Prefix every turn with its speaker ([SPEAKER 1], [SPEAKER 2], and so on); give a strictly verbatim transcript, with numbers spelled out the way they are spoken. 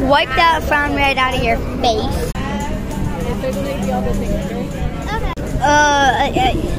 [SPEAKER 1] wipe that frown right out of your face.
[SPEAKER 2] Okay.
[SPEAKER 1] Uh, uh, uh